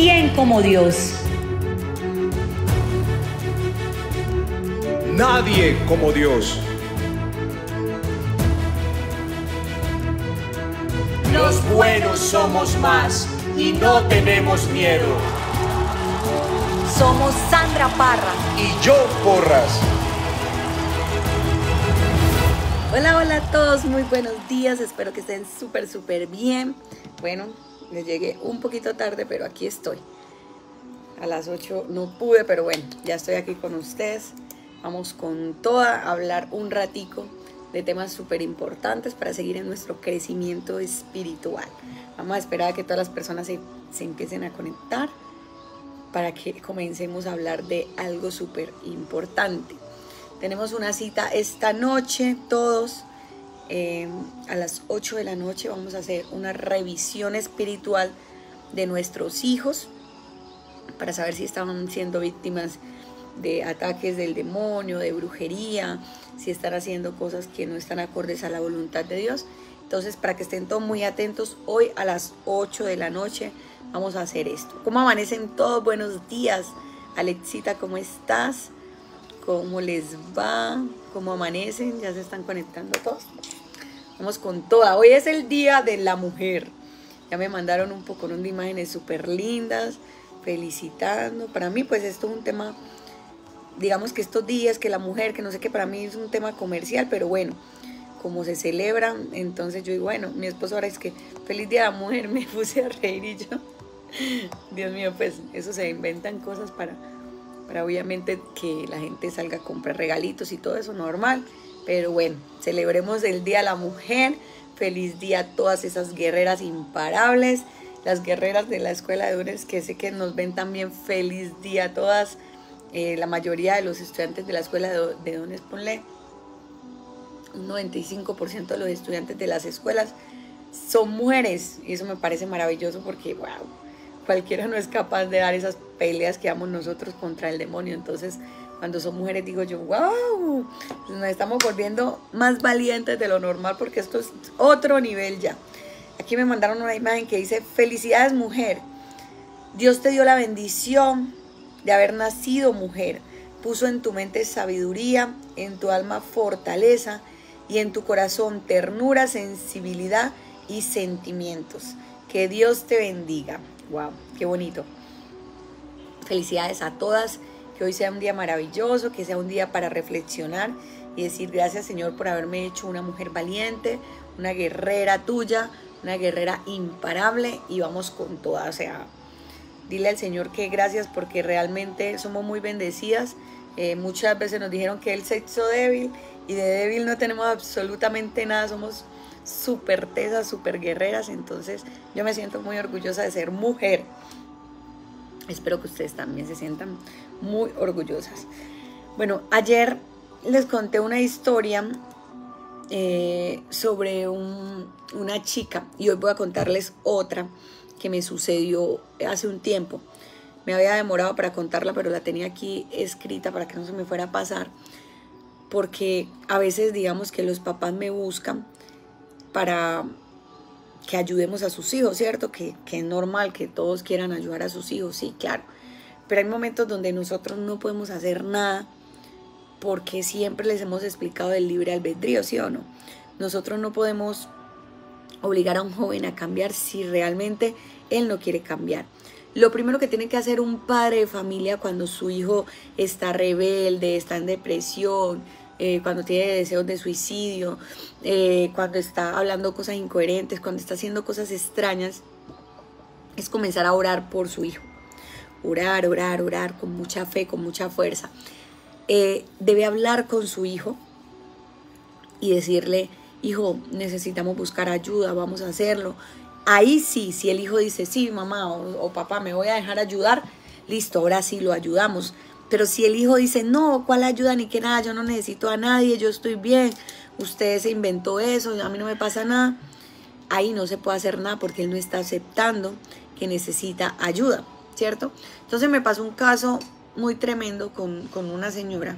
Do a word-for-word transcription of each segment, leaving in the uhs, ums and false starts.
¿Quién como Dios? Nadie como Dios. Los buenos somos más y no tenemos miedo. Somos Sandra Parra Y John Porras. Hola, hola a todos, muy buenos días, espero que estén súper, súper bien. Bueno, les llegué un poquito tarde, pero aquí estoy. A las ocho no pude, pero bueno, ya estoy aquí con ustedes. Vamos con toda a hablar un ratico de temas súper importantes para seguir en nuestro crecimiento espiritual. Vamos a esperar a que todas las personas se, se empiecen a conectar para que comencemos a hablar de algo súper importante. Tenemos una cita esta noche, todos, eh, a las ocho de la noche vamos a hacer una revisión espiritual de nuestros hijos para saber si estaban siendo víctimas de ataques del demonio, de brujería, si están haciendo cosas que no están acordes a la voluntad de Dios. Entonces, para que estén todos muy atentos, hoy a las ocho de la noche vamos a hacer esto. ¿Cómo amanecen todos? Buenos días. Alexita, ¿cómo estás? ¿Cómo les va? ¿Cómo amanecen? ¿Ya se están conectando todos? Vamos con toda. Hoy es el Día de la Mujer. Ya me mandaron un poco de imágenes súper lindas, felicitando. Para mí, pues, esto es un tema, digamos que estos días, que la mujer, que no sé qué, para mí es un tema comercial, pero bueno, como se celebra, entonces yo digo, bueno, mi esposo ahora es que feliz Día de la Mujer, me puse a reír y yo, Dios mío, pues, eso se inventan cosas para... para obviamente que la gente salga a comprar regalitos y todo eso normal, pero bueno, celebremos el Día de la Mujer. Feliz día a todas esas guerreras imparables, las guerreras de la Escuela de Dones, que sé que nos ven también. Feliz día a todas, eh, la mayoría de los estudiantes de la Escuela de, de Dones, ponle un noventa y cinco por ciento de los estudiantes de las escuelas son mujeres, y eso me parece maravilloso porque wow, cualquiera no es capaz de dar esas peleas que damos nosotros contra el demonio. Entonces, cuando son mujeres, digo yo, wow, nos estamos volviendo más valientes de lo normal, porque esto es otro nivel ya. Aquí me mandaron una imagen que dice, felicidades mujer, Dios te dio la bendición de haber nacido mujer, puso en tu mente sabiduría, en tu alma fortaleza y en tu corazón ternura, sensibilidad y sentimientos. Que Dios te bendiga. Wow, qué bonito. Felicidades a todas, que hoy sea un día maravilloso, que sea un día para reflexionar y decir gracias, Señor, por haberme hecho una mujer valiente, una guerrera tuya, una guerrera imparable, y vamos con toda. O sea, dile al Señor que gracias, porque realmente somos muy bendecidas. Eh, muchas veces nos dijeron que el sexo débil, y de débil no tenemos absolutamente nada, somos súper tesas, súper guerreras. Entonces yo me siento muy orgullosa de ser mujer. Espero que ustedes también se sientan muy orgullosas. Bueno, ayer les conté una historia eh, sobre un, una chica, y hoy voy a contarles otra que me sucedió hace un tiempo. Me había demorado para contarla, pero la tenía aquí escrita para que no se me fuera a pasar, porque a veces digamos que los papás me buscan para que ayudemos a sus hijos, ¿cierto? Que, que es normal que todos quieran ayudar a sus hijos, sí, claro. Pero hay momentos donde nosotros no podemos hacer nada, porque siempre les hemos explicado del libre albedrío, ¿sí o no? Nosotros no podemos obligar a un joven a cambiar si realmente él no quiere cambiar. Lo primero que tiene que hacer un padre de familia cuando su hijo está rebelde, está en depresión, Eh, cuando tiene deseos de suicidio, eh, cuando está hablando cosas incoherentes, cuando está haciendo cosas extrañas, es comenzar a orar por su hijo. Orar, orar, orar con mucha fe, con mucha fuerza. Eh, debe hablar con su hijo y decirle, hijo, necesitamos buscar ayuda, vamos a hacerlo. Ahí sí, si el hijo dice, sí, mamá o, o papá, me voy a dejar ayudar, listo, ahora sí lo ayudamos. Pero si el hijo dice, no, ¿cuál ayuda ni qué nada? Yo no necesito a nadie, yo estoy bien, usted se inventó eso, a mí no me pasa nada. Ahí no se puede hacer nada, porque él no está aceptando que necesita ayuda, ¿cierto? Entonces me pasó un caso muy tremendo con, con una señora.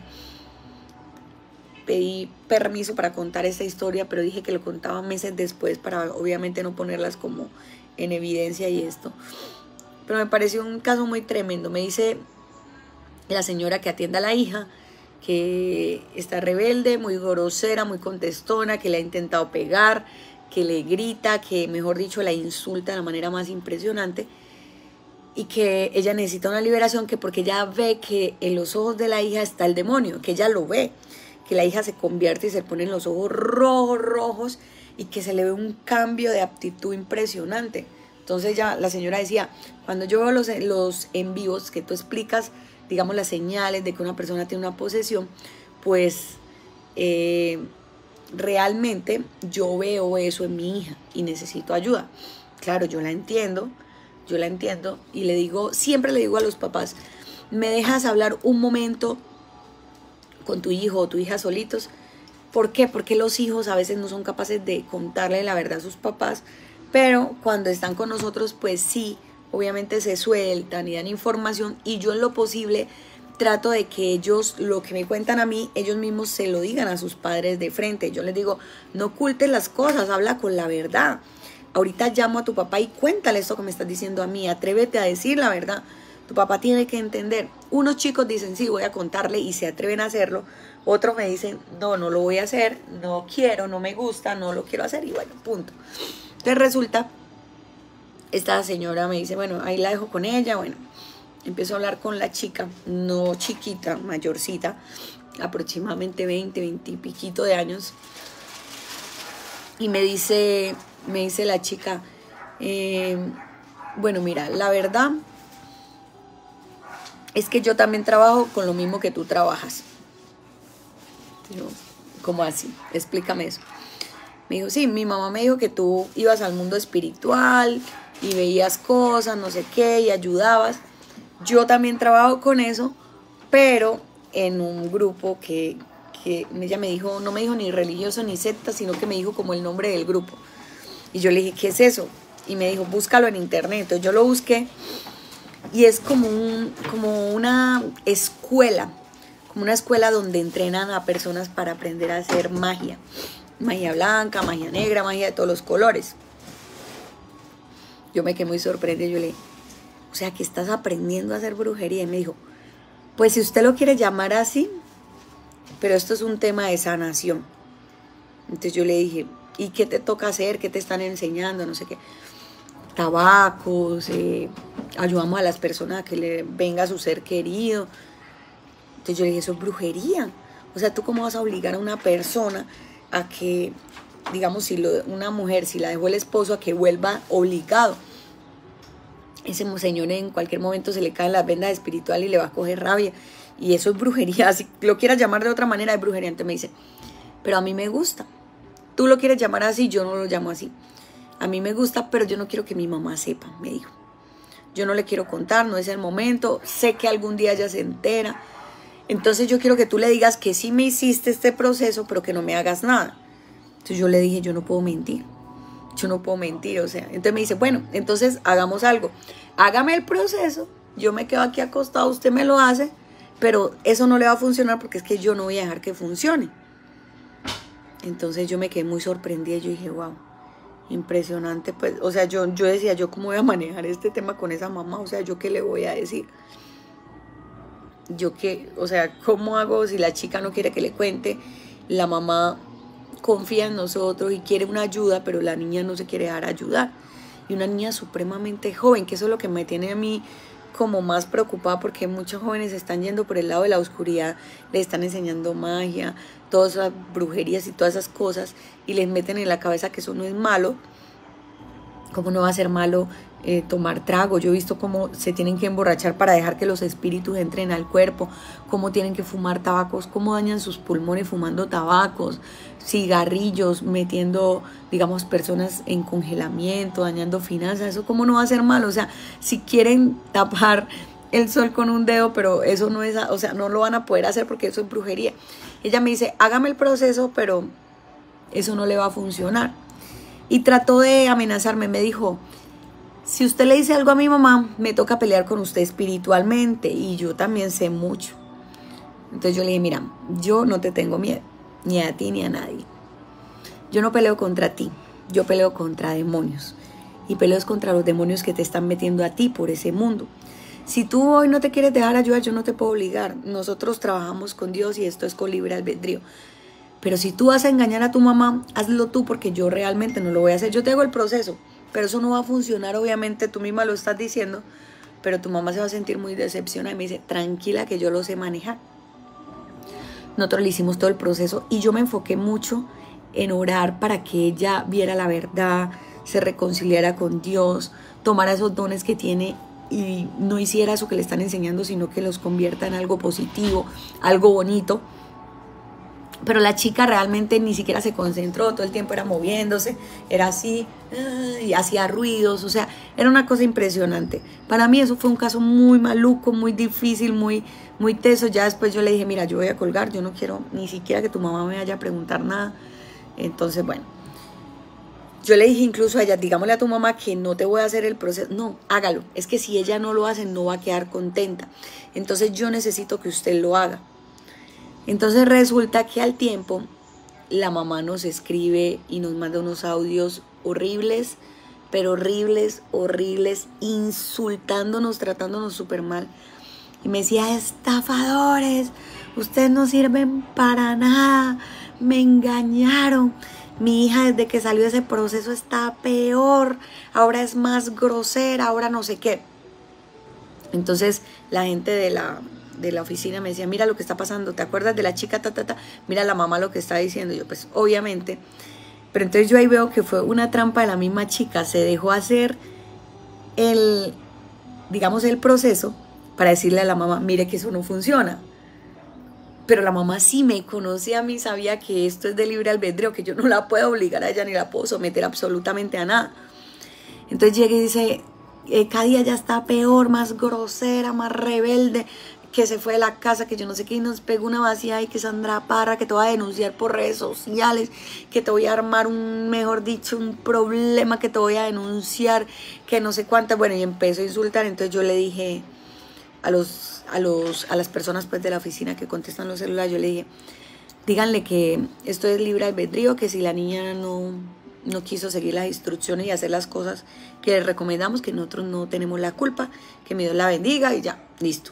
Pedí permiso para contar esta historia, pero dije que lo contaba meses después para obviamente no ponerlas como en evidencia y esto. pero me pareció un caso muy tremendo. Me dice la señora que atiende a la hija que está rebelde, muy grosera, muy contestona, que le ha intentado pegar, que le grita, que mejor dicho la insulta de la manera más impresionante, y que ella necesita una liberación, que porque ella ve que en los ojos de la hija está el demonio, que ella lo ve, que la hija se convierte y se pone en los ojos rojos, rojos, y que se le ve un cambio de actitud impresionante. Entonces ya la señora decía, cuando yo veo los, los en vivos que tú explicas, digamos, las señales de que una persona tiene una posesión, pues eh, realmente yo veo eso en mi hija y necesito ayuda. Claro, yo la entiendo, yo la entiendo y le digo, siempre le digo a los papás, ¿me dejas hablar un momento con tu hijo o tu hija solitos? ¿Por qué? Porque los hijos a veces no son capaces de contarle la verdad a sus papás, pero cuando están con nosotros, pues sí, obviamente se sueltan y dan información, y yo en lo posible trato de que ellos, lo que me cuentan a mí, ellos mismos se lo digan a sus padres de frente. Yo les digo, no ocultes las cosas, habla con la verdad. Ahorita llamo a tu papá y cuéntale esto que me estás diciendo a mí, atrévete a decir la verdad. Tu papá tiene que entender. Unos chicos dicen, sí, voy a contarle, y se atreven a hacerlo. Otros me dicen, no, no lo voy a hacer, no quiero, no me gusta, no lo quiero hacer, y bueno, punto. Entonces resulta, esta señora me dice, bueno, ahí la dejo con ella. Bueno, empiezo a hablar con la chica, no chiquita, mayorcita, aproximadamente veinte, veinte y piquito de años. Y me dice, me dice la chica, eh, bueno, mira, la verdad es que yo también trabajo con lo mismo que tú trabajas. Yo, ¿cómo así? Explícame eso. Me dijo, sí, mi mamá me dijo que tú ibas al mundo espiritual y veías cosas, no sé qué, y ayudabas. Yo también trabajo con eso, pero en un grupo que, que ella me dijo, no me dijo ni religioso ni secta, sino que me dijo como el nombre del grupo. Y yo le dije, ¿qué es eso? Y me dijo, búscalo en internet. Entonces yo lo busqué, y es como, un, como una escuela, como una escuela donde entrenan a personas para aprender a hacer magia. Magia blanca, magia negra, magia de todos los colores. Yo me quedé muy sorprendida. Yo le dije, o sea, que estás aprendiendo a hacer brujería. Y me dijo, pues si usted lo quiere llamar así, pero esto es un tema de sanación. Entonces yo le dije, ¿y qué te toca hacer? ¿Qué te están enseñando? No sé qué. Tabacos, eh, ayudamos a las personas a que le venga su ser querido. Entonces yo le dije, eso es brujería. O sea, ¿tú cómo vas a obligar a una persona a que, digamos, si lo, una mujer, si la dejó el esposo, a que vuelva obligado? Ese señor en cualquier momento se le caen las vendas espirituales y le va a coger rabia. Y eso es brujería. Si lo quieras llamar de otra manera, es brujería. Entonces me dice, pero a mí me gusta. Tú lo quieres llamar así, yo no lo llamo así. A mí me gusta, pero yo no quiero que mi mamá sepa, me dijo. Yo no le quiero contar, no es el momento. Sé que algún día ella se entera. Entonces yo quiero que tú le digas que sí me hiciste este proceso, pero que no me hagas nada. Entonces yo le dije, yo no puedo mentir. Yo no puedo mentir, o sea. Entonces me dice, bueno, entonces hagamos algo. Hágame el proceso, yo me quedo aquí acostado, usted me lo hace, pero eso no le va a funcionar porque es que yo no voy a dejar que funcione. Entonces yo me quedé muy sorprendida y yo dije, wow, impresionante. Pues, o sea, yo, yo decía, ¿yo cómo voy a manejar este tema con esa mamá? O sea, ¿yo qué le voy a decir? Yo qué, o sea, ¿cómo hago si la chica no quiere que le cuente? La mamá confía en nosotros y quiere una ayuda, pero la niña no se quiere dejar ayudar. Y una niña supremamente joven, que eso es lo que me tiene a mí como más preocupada, porque muchos jóvenes están yendo por el lado de la oscuridad, le están enseñando magia, todas esas brujerías y todas esas cosas, y les meten en la cabeza que eso no es malo. ¿Cómo no va a ser malo eh, tomar trago? Yo he visto cómo se tienen que emborrachar para dejar que los espíritus entren al cuerpo, cómo tienen que fumar tabacos, cómo dañan sus pulmones fumando tabacos, cigarrillos, metiendo, digamos, personas en congelamiento, dañando finanzas. Eso cómo no va a ser malo. O sea, si quieren tapar el sol con un dedo, pero eso no es, o sea, no lo van a poder hacer porque eso es brujería. Ella me dice, hágame el proceso, pero eso no le va a funcionar. Y trató de amenazarme, me dijo, si usted le dice algo a mi mamá, me toca pelear con usted espiritualmente, y yo también sé mucho. Entonces yo le dije, mira, yo no te tengo miedo, ni a ti ni a nadie. Yo no peleo contra ti, yo peleo contra demonios. y pelees contra los demonios que te están metiendo a ti por ese mundo. Si tú hoy no te quieres dejar ayudar, yo no te puedo obligar. Nosotros trabajamos con Dios y esto es con libre albedrío. Pero si tú vas a engañar a tu mamá, hazlo tú, porque yo realmente no lo voy a hacer. Yo te hago el proceso, pero eso no va a funcionar, obviamente, tú misma lo estás diciendo, pero tu mamá se va a sentir muy decepcionada y me dice, tranquila que yo lo sé manejar. Nosotros le hicimos todo el proceso y yo me enfoqué mucho en orar para que ella viera la verdad, se reconciliara con Dios, tomara esos dones que tiene y no hiciera eso que le están enseñando, sino que los convierta en algo positivo, algo bonito. Pero la chica realmente ni siquiera se concentró, todo el tiempo era moviéndose, era así, y hacía ruidos, o sea, era una cosa impresionante. Para mí eso fue un caso muy maluco, muy difícil, muy, muy teso. Ya después yo le dije, mira, yo voy a colgar, yo no quiero ni siquiera que tu mamá me vaya a preguntar nada. Entonces, bueno, yo le dije incluso a ella, digámosle a tu mamá que no te voy a hacer el proceso. No, hágalo, es que si ella no lo hace, no va a quedar contenta. Entonces yo necesito que usted lo haga. Entonces resulta que al tiempo la mamá nos escribe y nos manda unos audios horribles, pero horribles, horribles, insultándonos, tratándonos súper mal. Y me decía, estafadores, ustedes no sirven para nada, me engañaron. Mi hija desde que salió de ese proceso está peor, ahora es más grosera, ahora no sé qué. Entonces la gente de la... de la oficina me decía, mira lo que está pasando, ¿te acuerdas de la chica? Ta, ta, ta? Mira la mamá lo que está diciendo. Yo, pues, obviamente. Pero entonces yo ahí veo que fue una trampa de la misma chica. Se dejó hacer el, digamos, el proceso para decirle a la mamá, mire que eso no funciona. Pero la mamá sí me conocía a mí, sabía que esto es de libre albedrío, que yo no la puedo obligar a ella ni la puedo someter absolutamente a nada. Entonces llega y dice, eh, cada día ya está peor, más grosera, más rebelde, que se fue de la casa, que yo no sé qué, y nos pegó una vacía y que Sandra Parra, que te voy a denunciar por redes sociales, que te voy a armar un, mejor dicho, un problema, que te voy a denunciar, que no sé cuántas. Bueno, y empezó a insultar. Entonces yo le dije a los, a los, a las personas pues de la oficina que contestan los celulares, yo le dije, díganle que esto es libre albedrío, que si la niña no, no quiso seguir las instrucciones y hacer las cosas que les recomendamos, que nosotros no tenemos la culpa, que mi Dios la bendiga y ya, listo.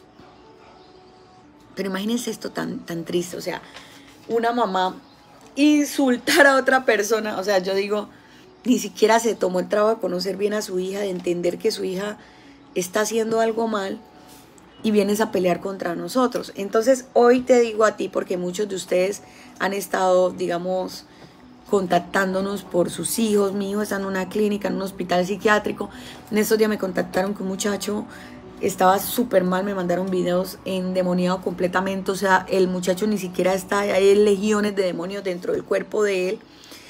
Pero imagínense esto tan, tan triste, o sea, una mamá insultar a otra persona. O sea, yo digo, ni siquiera se tomó el trabajo de conocer bien a su hija, de entender que su hija está haciendo algo mal y vienes a pelear contra nosotros. Entonces hoy te digo a ti, porque muchos de ustedes han estado, digamos, contactándonos por sus hijos. Mi hijo está en una clínica, en un hospital psiquiátrico. En estos días me contactaron que un muchacho estaba súper mal, me mandaron videos endemoniado completamente, o sea, el muchacho ni siquiera está, hay legiones de demonios dentro del cuerpo de él,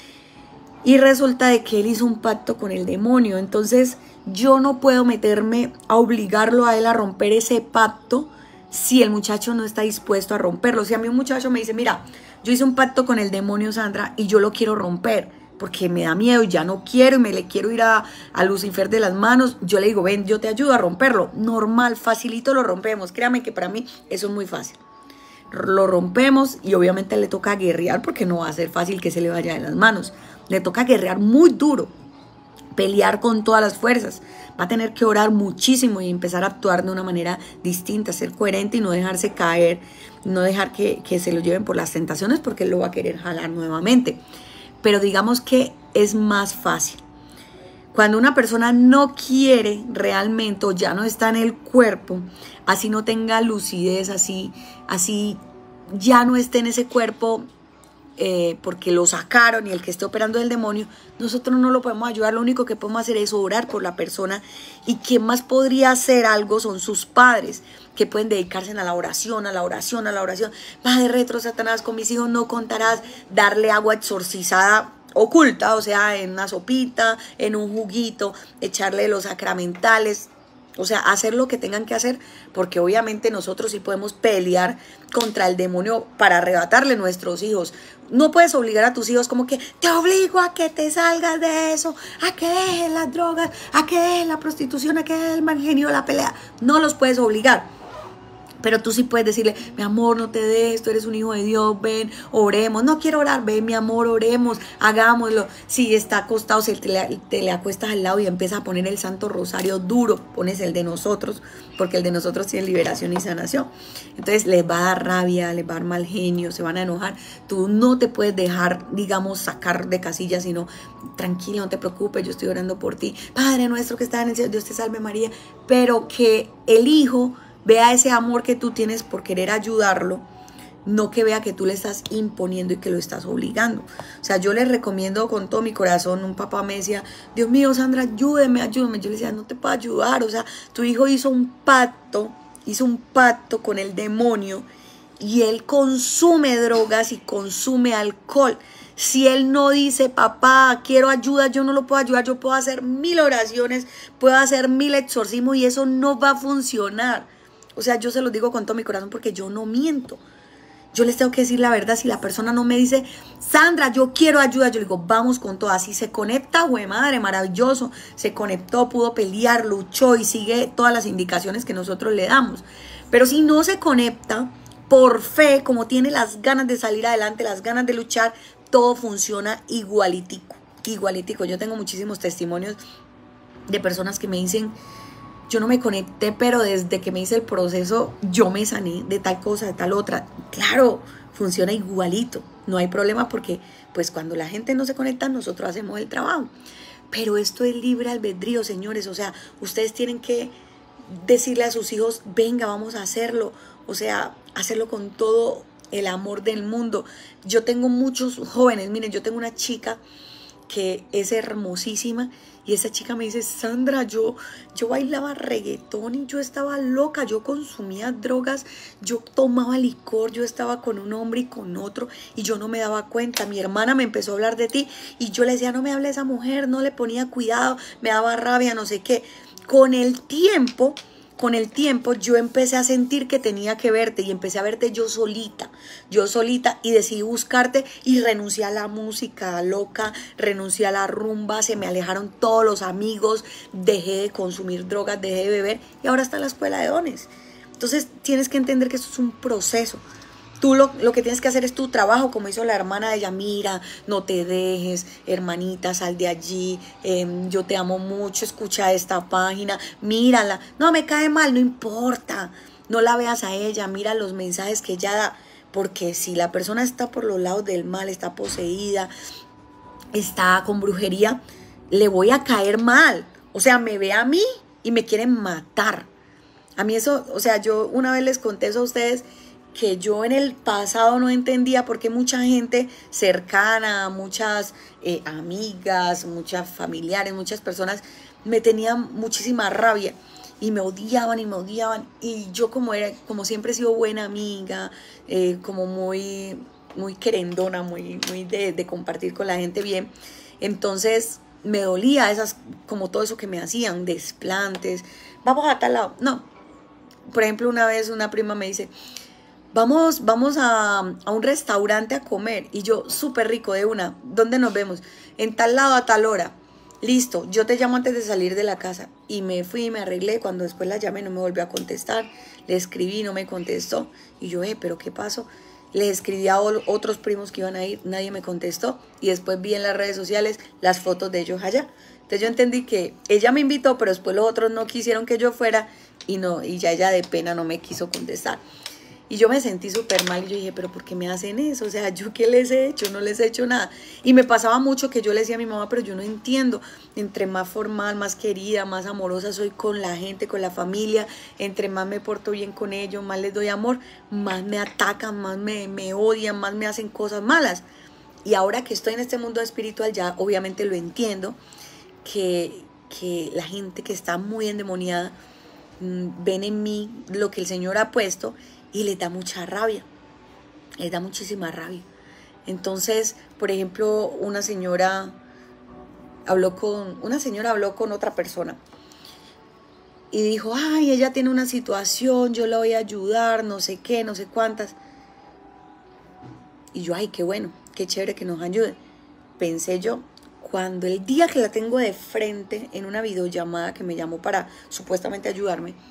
y resulta de que él hizo un pacto con el demonio. Entonces yo no puedo meterme a obligarlo a él a romper ese pacto si el muchacho no está dispuesto a romperlo. Si a mí un muchacho me dice, mira, yo hice un pacto con el demonio, Sandra, y yo lo quiero romper, porque me da miedo y ya no quiero y me le quiero ir a, a Lucifer de las manos, yo le digo, ven, yo te ayudo a romperlo. Normal, facilito lo rompemos. Créame que para mí eso es muy fácil. Lo rompemos y obviamente le toca guerrear, porque no va a ser fácil que se le vaya de las manos. Le toca guerrear muy duro, pelear con todas las fuerzas. Va a tener que orar muchísimo y empezar a actuar de una manera distinta, ser coherente y no dejarse caer, no dejar que, que se lo lleven por las tentaciones, porque él lo va a querer jalar nuevamente. Pero digamos que es más fácil. Cuando una persona no quiere realmente, o ya no está en el cuerpo, así no tenga lucidez, así, así ya no esté en ese cuerpo eh, porque lo sacaron y el que esté operando es el demonio, nosotros no lo podemos ayudar. Lo único que podemos hacer es orar por la persona. Y quien más podría hacer algo son sus padres, que pueden dedicarse a la oración, a la oración, a la oración. Padre retro Satanás, con mis hijos no contarás. Darle agua exorcizada oculta, o sea, en una sopita, en un juguito, echarle los sacramentales, o sea, hacer lo que tengan que hacer, porque obviamente nosotros sí podemos pelear contra el demonio para arrebatarle nuestros hijos. No puedes obligar a tus hijos como que te obligo a que te salgas de eso, a que dejes las drogas, a que dejes la prostitución, a que dejes el mal genio, la pelea. No los puedes obligar. Pero tú sí puedes decirle, mi amor, no te dejes, tú eres un hijo de Dios, ven, oremos. No quiero orar, ven, mi amor, oremos, hagámoslo. Si está acostado, se te, le, te le acuestas al lado y empiezas a poner el Santo Rosario duro, pones el de nosotros, porque el de nosotros tiene liberación y sanación. Entonces les va a dar rabia, les va a dar mal genio, se van a enojar. Tú no te puedes dejar, digamos, sacar de casillas, sino tranquila, no te preocupes, yo estoy orando por ti. Padre nuestro que está en el cielo, Dios te salve María. Pero que el hijo vea ese amor que tú tienes por querer ayudarlo, no que vea que tú le estás imponiendo y que lo estás obligando. O sea, yo les recomiendo con todo mi corazón. Un papá me decía, Dios mío, Sandra, ayúdeme, ayúdame. Yo le decía, no te puedo ayudar. O sea, tu hijo hizo un pacto, hizo un pacto con el demonio y él consume drogas y consume alcohol. Si él no dice, papá, quiero ayuda, yo no lo puedo ayudar, yo puedo hacer mil oraciones, puedo hacer mil exorcismos y eso no va a funcionar. O sea, yo se los digo con todo mi corazón porque yo no miento. Yo les tengo que decir la verdad. Si la persona no me dice, Sandra, yo quiero ayuda, yo le digo, vamos con todo. Así se conecta, güey, madre, maravilloso. Se conectó, pudo pelear, luchó y sigue todas las indicaciones que nosotros le damos. Pero si no se conecta, por fe, como tiene las ganas de salir adelante, las ganas de luchar, todo funciona igualitico, igualitico. Yo tengo muchísimos testimonios de personas que me dicen, yo no me conecté, pero desde que me hice el proceso, yo me sané de tal cosa, de tal otra. Claro, funciona igualito. No hay problema porque, pues, cuando la gente no se conecta, nosotros hacemos el trabajo. Pero esto es libre albedrío, señores. O sea, ustedes tienen que decirle a sus hijos, venga, vamos a hacerlo. O sea, hacerlo con todo el amor del mundo. Yo tengo muchos jóvenes. Miren, yo tengo una chica que es hermosísima y esa chica me dice, Sandra, yo, yo bailaba reggaetón y yo estaba loca, yo consumía drogas, yo tomaba licor, yo estaba con un hombre y con otro y yo no me daba cuenta. Mi hermana me empezó a hablar de ti y yo le decía, no me hable de esa mujer, no le ponía cuidado, me daba rabia, no sé qué. Con el tiempo... Con el tiempo yo empecé a sentir que tenía que verte y empecé a verte yo solita, yo solita y decidí buscarte y renuncié a la música loca, renuncié a la rumba, se me alejaron todos los amigos, dejé de consumir drogas, dejé de beber y ahora está en la escuela de dones. Entonces tienes que entender que esto es un proceso. Tú lo, lo que tienes que hacer es tu trabajo, como hizo la hermana de ella. Mira, no te dejes, hermanita, sal de allí, eh, yo te amo mucho, escucha esta página, mírala. No, me cae mal, no importa, no la veas a ella, mira los mensajes que ella da. Porque si la persona está por los lados del mal, está poseída, está con brujería, le voy a caer mal. O sea, me ve a mí y me quieren matar. A mí eso, o sea, yo una vez les conté eso a ustedes, que yo en el pasado no entendía por qué mucha gente cercana, muchas eh, amigas, muchas familiares, muchas personas me tenían muchísima rabia y me odiaban y me odiaban y yo como era, como siempre he sido buena amiga, eh, como muy, muy querendona, muy, muy de, de compartir con la gente bien, entonces me dolía esas, como todo eso que me hacían, desplantes, vamos a tal lado, no, por ejemplo una vez una prima me dice, Vamos, vamos a, a un restaurante a comer. Y yo, súper rico de una. ¿Dónde nos vemos? En tal lado a tal hora. Listo, yo te llamo antes de salir de la casa. Y me fui, me arreglé. Cuando después la llamé no me volvió a contestar. Le escribí, no me contestó. Y yo, eh, ¿pero qué pasó? Le escribí a otros primos que iban a ir. Nadie me contestó. Y después vi en las redes sociales las fotos de ellos allá. Entonces yo entendí que ella me invitó, pero después los otros no quisieron que yo fuera. Y, no, y ya ella de pena no me quiso contestar. Y yo me sentí súper mal y yo dije, pero ¿por qué me hacen eso? O sea, ¿yo qué les he hecho? No les he hecho nada. Y me pasaba mucho que yo le decía a mi mamá, pero yo no entiendo. Entre más formal, más querida, más amorosa soy con la gente, con la familia, entre más me porto bien con ellos, más les doy amor, más me atacan, más me, me odian, más me hacen cosas malas. Y ahora que estoy en este mundo espiritual ya obviamente lo entiendo, que, que la gente que está muy endemoniada mmm, ven en mí lo que el Señor ha puesto y les da mucha rabia, les da muchísima rabia. Entonces, por ejemplo, una señora habló con, una señora habló con otra persona y dijo, ay, ella tiene una situación, yo la voy a ayudar, no sé qué, no sé cuántas. Y yo, ay, qué bueno, qué chévere que nos ayude. Pensé yo, cuando el día que la tengo de frente en una videollamada que me llamó para supuestamente ayudarme,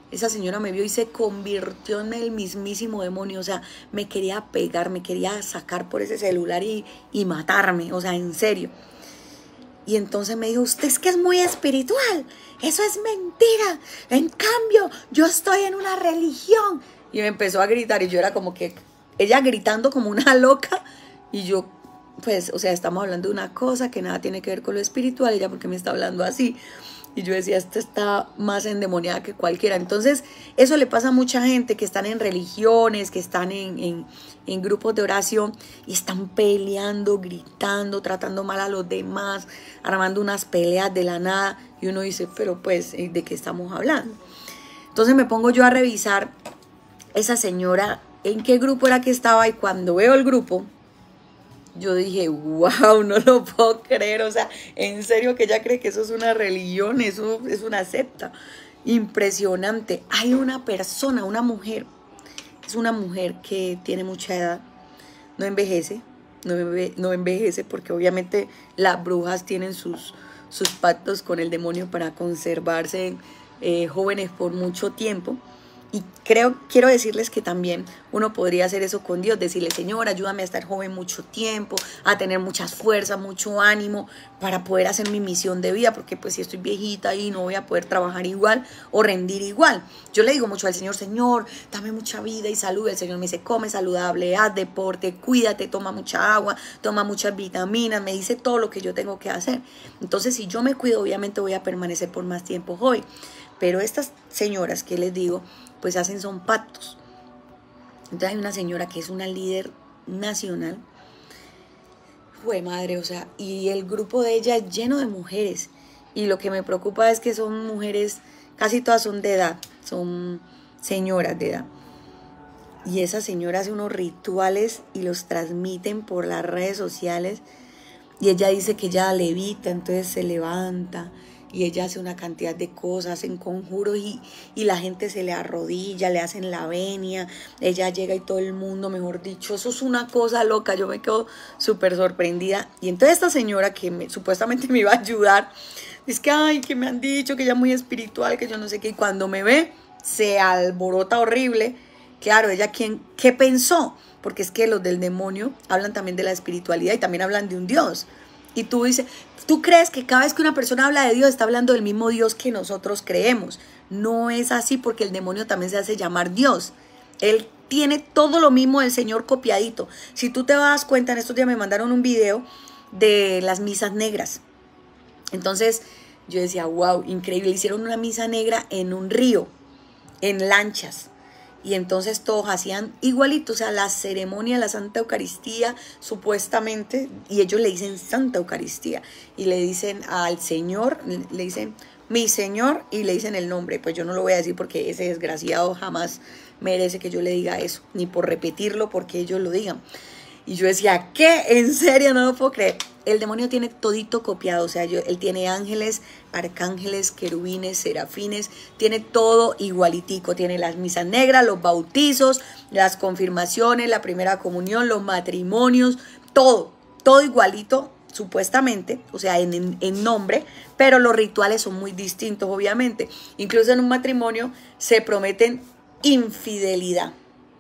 esa señora me vio y se convirtió en el mismísimo demonio, o sea, me quería pegar, me quería sacar por ese celular y, y matarme, o sea, en serio. Y entonces me dijo, usted es que es muy espiritual, eso es mentira, en cambio, yo estoy en una religión. Y me empezó a gritar y yo era como que, ella gritando como una loca, y yo, pues, o sea, estamos hablando de una cosa que nada tiene que ver con lo espiritual, ella porque me está hablando así. Y yo decía, esta está más endemoniada que cualquiera. Entonces, eso le pasa a mucha gente que están en religiones, que están en, en, en grupos de oración y están peleando, gritando, tratando mal a los demás, armando unas peleas de la nada. Y uno dice, pero pues, ¿de qué estamos hablando? Entonces me pongo yo a revisar esa señora, en qué grupo era que estaba, y cuando veo el grupo, yo dije, wow, no lo puedo creer, o sea, en serio que ella cree que eso es una religión, eso es una secta. Impresionante. Hay una persona, una mujer, es una mujer que tiene mucha edad, no envejece, no, enve no envejece porque obviamente las brujas tienen sus, sus pactos con el demonio para conservarse eh, jóvenes por mucho tiempo. Y creo, quiero decirles que también uno podría hacer eso con Dios, decirle, Señor, ayúdame a estar joven mucho tiempo, a tener muchas fuerzas, mucho ánimo para poder hacer mi misión de vida, porque pues si estoy viejita y no voy a poder trabajar igual o rendir igual. Yo le digo mucho al Señor, Señor, dame mucha vida y salud. El Señor me dice, come saludable, haz deporte, cuídate, toma mucha agua, toma muchas vitaminas, me dice todo lo que yo tengo que hacer. Entonces, si yo me cuido, obviamente voy a permanecer por más tiempo joven. Pero estas señoras que les digo, pues hacen son pactos. Entonces hay una señora que es una líder nacional, fue madre, o sea, y el grupo de ella es lleno de mujeres, y lo que me preocupa es que son mujeres, casi todas son de edad, son señoras de edad, y esa señora hace unos rituales y los transmiten por las redes sociales, y ella dice que ella levita, entonces se levanta, y ella hace una cantidad de cosas, hacen conjuros y, y la gente se le arrodilla, le hacen la venia, ella llega y todo el mundo, mejor dicho, eso es una cosa loca, yo me quedo súper sorprendida. Y entonces esta señora que me, supuestamente me iba a ayudar, es que, ay, que me han dicho que ella es muy espiritual, que yo no sé qué, y cuando me ve, se alborota horrible. Claro, ella, ¿quién, qué pensó? Porque es que los del demonio hablan también de la espiritualidad y también hablan de un Dios. Y tú dices, ¿tú crees que cada vez que una persona habla de Dios está hablando del mismo Dios que nosotros creemos? No es así, porque el demonio también se hace llamar Dios. Él tiene todo lo mismo del Señor copiadito. Si tú te das cuenta, en estos días me mandaron un video de las misas negras. Entonces yo decía, wow, increíble. Hicieron una misa negra en un río, en lanchas. Y entonces todos hacían igualito, o sea, la ceremonia, la Santa Eucaristía, supuestamente, y ellos le dicen Santa Eucaristía, y le dicen al Señor, le dicen mi Señor, y le dicen el nombre. Pues yo no lo voy a decir porque ese desgraciado jamás merece que yo le diga eso, ni por repetirlo porque ellos lo digan. Y yo decía, ¿qué? ¿En serio? No lo puedo creer. El demonio tiene todito copiado, o sea, yo, él tiene ángeles, arcángeles, querubines, serafines, tiene todo igualitico, tiene las misas negras, los bautizos, las confirmaciones, la primera comunión, los matrimonios, todo, todo igualito, supuestamente, o sea, en, en, en nombre, pero los rituales son muy distintos, obviamente. Incluso en un matrimonio se prometen infidelidad.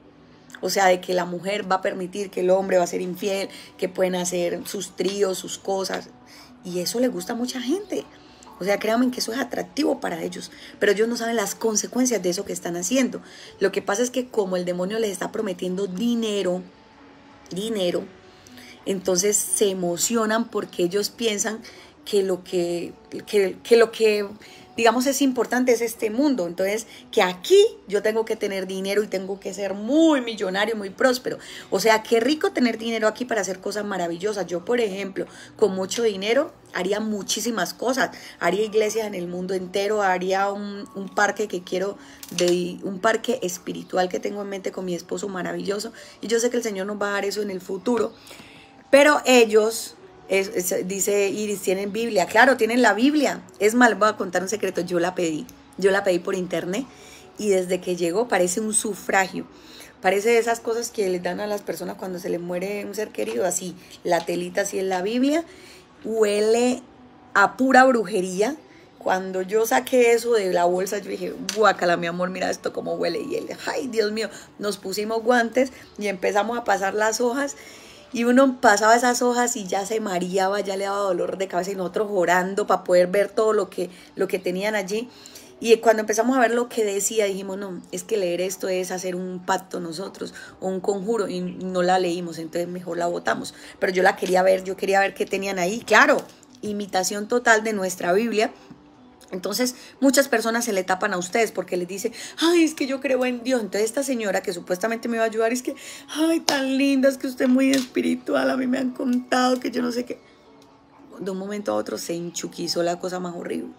O sea, de que la mujer va a permitir que el hombre va a ser infiel, que pueden hacer sus tríos, sus cosas. Y eso le gusta a mucha gente. O sea, créanme que eso es atractivo para ellos. Pero ellos no saben las consecuencias de eso que están haciendo. Lo que pasa es que como el demonio les está prometiendo dinero, dinero, entonces se emocionan porque ellos piensan que lo que, que, que lo que... digamos, es importante, es este mundo. Entonces, que aquí yo tengo que tener dinero y tengo que ser muy millonario, muy próspero. O sea, qué rico tener dinero aquí para hacer cosas maravillosas. Yo, por ejemplo, con mucho dinero haría muchísimas cosas. Haría iglesias en el mundo entero, haría un, un parque que quiero, de un parque espiritual que tengo en mente con mi esposo maravilloso. Y yo sé que el Señor nos va a dar eso en el futuro. Pero ellos... Es, es, dice Iris, tienen Biblia. Claro, tienen la Biblia. Es más, les voy a contar un secreto. Yo la pedí. Yo la pedí por internet. Y desde que llegó parece un sufragio. Parece de esas cosas que les dan a las personas cuando se les muere un ser querido. Así, la telita así en la Biblia. Huele a pura brujería. Cuando yo saqué eso de la bolsa, yo dije, guácala, mi amor, mira esto cómo huele. Y él, ay, Dios mío, nos pusimos guantes y empezamos a pasar las hojas. Y uno pasaba esas hojas y ya se mareaba, ya le daba dolor de cabeza. Y nosotros orando para poder ver todo lo que, lo que tenían allí. Y cuando empezamos a ver lo que decía, dijimos, no, es que leer esto es hacer un pacto nosotros, o un conjuro, y no la leímos, entonces mejor la botamos. Pero yo la quería ver, yo quería ver qué tenían ahí. Claro, imitación total de nuestra Biblia. Entonces muchas personas se le tapan a ustedes porque les dice, ay, es que yo creo en Dios. Entonces esta señora que supuestamente me iba a ayudar, es que, ay, tan linda, es que usted es muy espiritual, a mí me han contado que yo no sé qué. De un momento a otro se enchuquizó la cosa más horrible.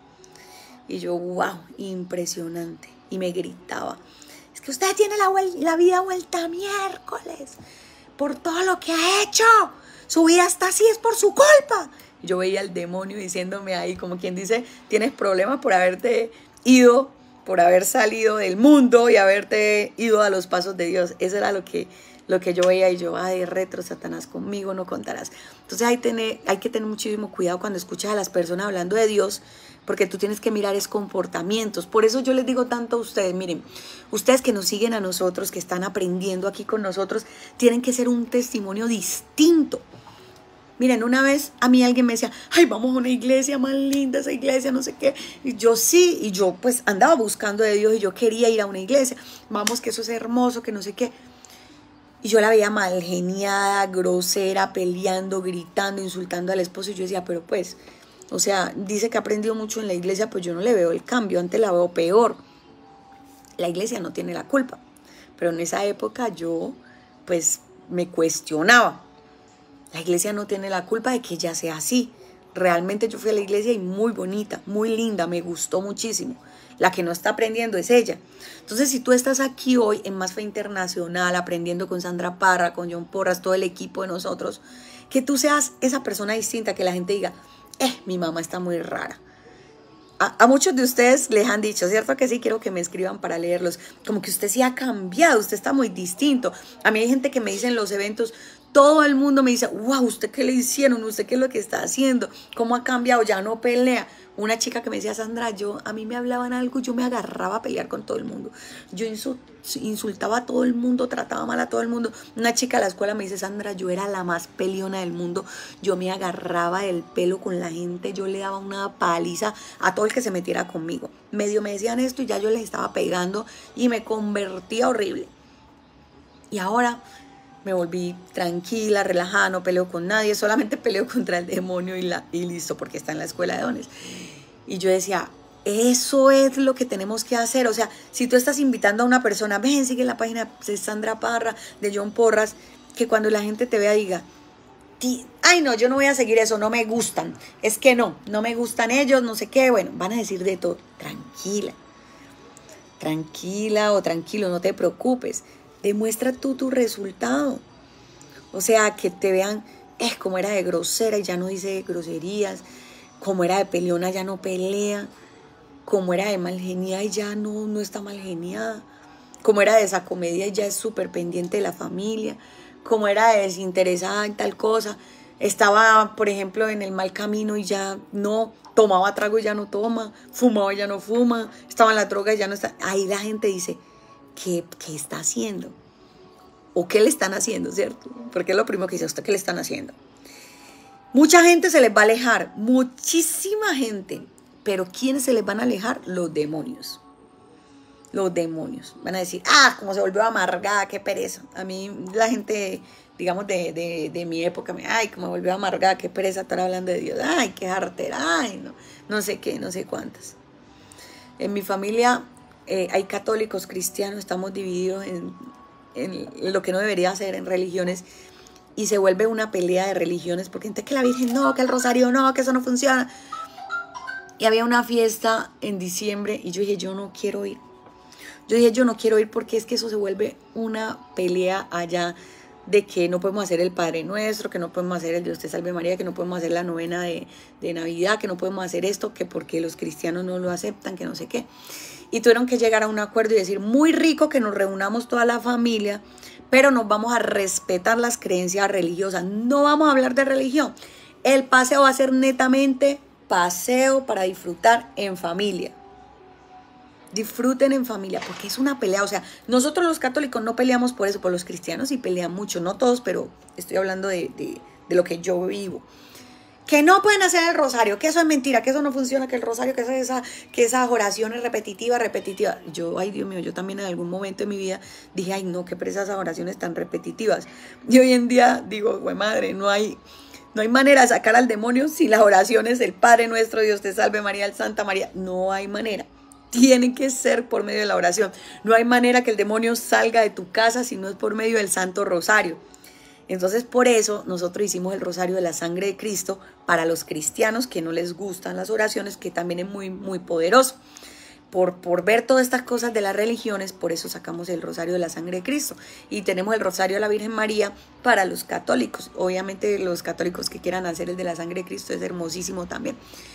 Y yo, wow, impresionante. Y me gritaba, es que usted tiene la, la vida vuelta a miércoles por todo lo que ha hecho. Su vida está así, es por su culpa. Yo veía al demonio diciéndome ahí, como quien dice, tienes problemas por haberte ido, por haber salido del mundo y haberte ido a los pasos de Dios. Eso era lo que, lo que yo veía y yo, ay, retro, Satanás, conmigo no contarás. Entonces hay, tener, hay que tener muchísimo cuidado cuando escuchas a las personas hablando de Dios, porque tú tienes que mirar es comportamientos. Por eso yo les digo tanto a ustedes, miren, ustedes que nos siguen a nosotros, que están aprendiendo aquí con nosotros, tienen que ser un testimonio distinto. Miren, una vez a mí alguien me decía, ay, vamos a una iglesia más linda, esa iglesia, no sé qué. Y yo sí, y yo pues andaba buscando de Dios y yo quería ir a una iglesia. Vamos, que eso es hermoso, que no sé qué. Y yo la veía mal geniada, grosera, peleando, gritando, insultando al esposo. Y yo decía, pero pues, o sea, dice que ha aprendido mucho en la iglesia, pues yo no le veo el cambio, antes la veo peor. La iglesia no tiene la culpa. Pero en esa época yo pues me cuestionaba. La iglesia no tiene la culpa de que ella sea así. Realmente yo fui a la iglesia y muy bonita, muy linda, me gustó muchísimo. La que no está aprendiendo es ella. Entonces, si tú estás aquí hoy en Más Fe Internacional, aprendiendo con Sandra Parra, con John Porras, todo el equipo de nosotros, que tú seas esa persona distinta, que la gente diga, eh, mi mamá está muy rara. A, a muchos de ustedes les han dicho, ¿cierto que sí? Quiero que me escriban para leerlos. Como que usted sí ha cambiado, usted está muy distinto. A mí hay gente que me dice en los eventos, todo el mundo me dice, wow, ¿usted qué le hicieron? ¿Usted qué es lo que está haciendo? ¿Cómo ha cambiado? Ya no pelea. Una chica que me decía, Sandra, yo, a mí me hablaban algo, yo me agarraba a pelear con todo el mundo. Yo insultaba a todo el mundo, trataba mal a todo el mundo. Una chica de la escuela me dice, Sandra, yo era la más peleona del mundo. Yo me agarraba el pelo con la gente, yo le daba una paliza a todo el que se metiera conmigo. Medio me decían esto y ya yo les estaba pegando y me convertía horrible. Y ahora me volví tranquila, relajada, no peleo con nadie, solamente peleo contra el demonio y, la, y listo, porque está en la escuela de dones. Y yo decía, eso es lo que tenemos que hacer. O sea, si tú estás invitando a una persona, ven, sigue la página de Sandra Parra, de John Porras, que cuando la gente te vea diga, ay no, yo no voy a seguir eso, no me gustan, es que no, no me gustan ellos, no sé qué, bueno, van a decir de todo, tranquila, tranquila o tranquilo, no te preocupes. Demuestra tú tu resultado. O sea, que te vean, es como era de grosera y ya no dice groserías, como era de peleona ya no pelea, como era de malgeniada y ya no, no está malgeniada, como era de esa comedia y ya es súper pendiente de la familia, como era de desinteresada en tal cosa, estaba, por ejemplo, en el mal camino y ya no, tomaba trago y ya no toma, fumaba y ya no fuma, estaba en la droga y ya no está. Ahí la gente dice, ¿Qué, ¿qué está haciendo? ¿O qué le están haciendo, cierto? Porque es lo primero que dice, ¿usted qué le están haciendo? Mucha gente se les va a alejar, muchísima gente. Pero ¿quiénes se les van a alejar? Los demonios. Los demonios. Van a decir, ah, como se volvió amargada, qué pereza. A mí la gente, digamos, de, de, de mi época, me, ay, como volvió amargada, qué pereza estar hablando de Dios. Ay, qué jartera, ay, no, no sé qué, no sé cuántas. En mi familia Eh, hay católicos, cristianos, estamos divididos en, en lo que no debería ser, en religiones, y se vuelve una pelea de religiones, porque entonces que la Virgen no, que el rosario no, que eso no funciona. Y había una fiesta en diciembre y yo dije, yo no quiero ir. Yo dije, yo no quiero ir porque es que eso se vuelve una pelea allá de que no podemos hacer el Padre Nuestro, que no podemos hacer el Dios te salve María, que no podemos hacer la novena de, de Navidad, que no podemos hacer esto, que porque los cristianos no lo aceptan, que no sé qué. Y tuvieron que llegar a un acuerdo y decir, muy rico que nos reunamos toda la familia, pero nos vamos a respetar las creencias religiosas. No vamos a hablar de religión. El paseo va a ser netamente paseo para disfrutar en familia. Disfruten en familia, porque es una pelea. O sea, nosotros los católicos no peleamos por eso, por los cristianos sí pelean mucho, no todos, pero estoy hablando de, de, de lo que yo vivo. Que no pueden hacer el rosario, que eso es mentira, que eso no funciona, que el rosario, que, esa, que esas oraciones repetitivas, repetitivas. Yo, ay Dios mío, yo también en algún momento de mi vida dije, ay no, qué presa esas oraciones tan repetitivas. Y hoy en día digo, güey madre, no hay... No hay manera de sacar al demonio sin las oraciones del Padre Nuestro, Dios te salve María, Santa María. No hay manera. Tiene que ser por medio de la oración. No hay manera que el demonio salga de tu casa si no es por medio del Santo Rosario. Entonces por eso nosotros hicimos el Rosario de la Sangre de Cristo para los cristianos que no les gustan las oraciones, que también es muy, muy poderoso. Por, por ver todas estas cosas de las religiones, por eso sacamos el Rosario de la Sangre de Cristo. Y tenemos el Rosario de la Virgen María para los católicos. Obviamente los católicos que quieran hacer el de la Sangre de Cristo es hermosísimo también.